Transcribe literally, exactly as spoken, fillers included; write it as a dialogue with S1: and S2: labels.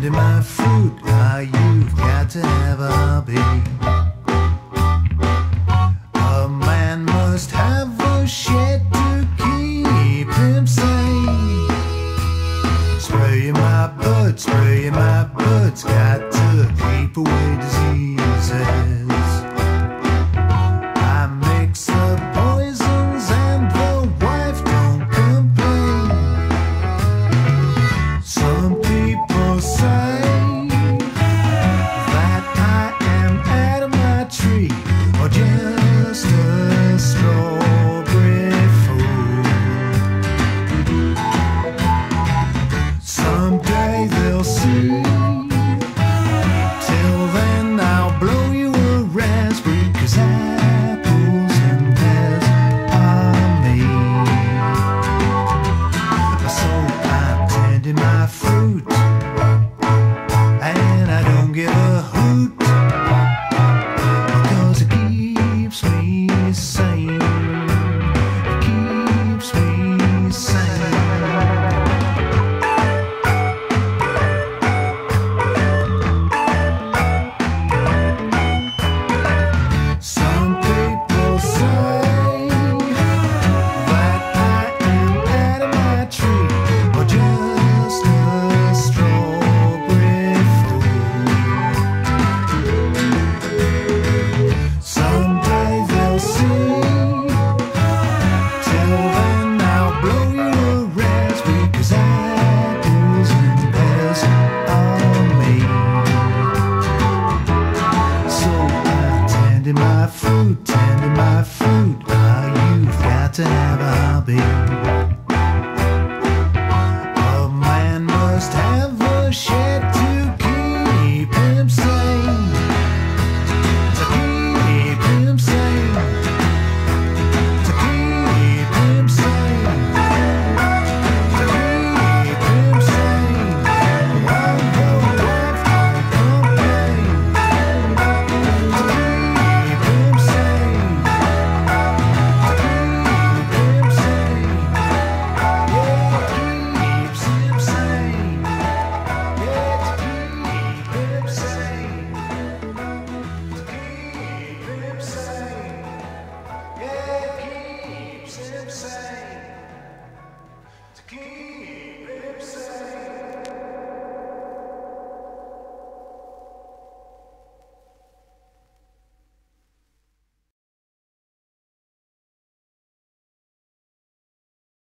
S1: tending my fruit. Ah, you've got to have a hobby. A man must have a shed to keep him sane. Spraying my butt, spraying my butt's got to keep away diseases. I mix the poisons and the wife don't complain. Some people say that I am out of my tree, or just a strawberry fool. Someday they'll see. Till then I'll blow you a raspberry, 'cause apples and pears are me. So I'm tending my fruit, and I don't give a hoot, because it keeps me sane. It keeps me sane. Some people say that I am out of my tree, or just a strawberry fool. Someday they'll see. Till then I'll blow you a raspberry, 'cause apples and pears are me. So I'm tending my fruit, tending my fruit. Ah, you've got to have a hobby.